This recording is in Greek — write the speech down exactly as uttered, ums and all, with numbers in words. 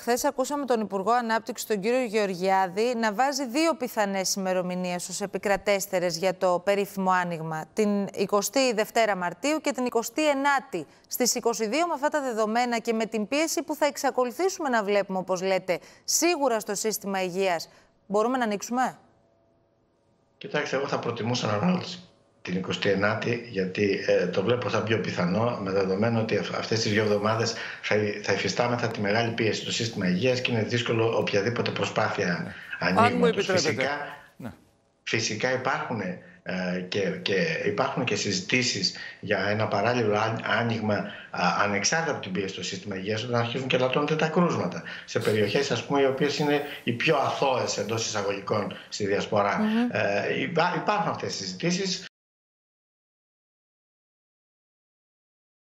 χθες ακούσαμε τον Υπουργό Ανάπτυξης, τον κύριο Γεωργιάδη, να βάζει δύο πιθανές ημερομηνίες ως επικρατέστερες για το περίφημο άνοιγμα. Την εικοστή δεύτερη Μαρτίου και την εικοστή ενάτη. Στις είκοσι δύο, με αυτά τα δεδομένα και με την πίεση που θα εξακολουθήσουμε να βλέπουμε, όπως λέτε, σίγουρα στο σύστημα υγείας, μπορούμε να ανοίξουμε? Κοιτάξτε, εγώ θα προτιμούσα να βάλω την εικοστή ενάτη, γιατί ε, το βλέπω σαν πιο πιθανό, με δεδομένο ότι αυτές τις δύο εβδομάδες θα, θα υφιστάμεθα τη μεγάλη πίεση στο σύστημα υγείας και είναι δύσκολο οποιαδήποτε προσπάθεια ανοίγματος. Φυσικά, ναι. φυσικά υπάρχουν, ε, και, και υπάρχουν και συζητήσεις για ένα παράλληλο άνοιγμα ανεξάρτητα από την πίεση στο σύστημα υγείας, όταν αρχίζουν και λατώνονται τα κρούσματα σε περιοχές, ας πούμε, οι οποίες είναι οι πιο αθώες εντός εισαγωγικών στη διασπορά. Mm-hmm. ε, υπά, υπάρχουν αυτές οι συζητήσεις.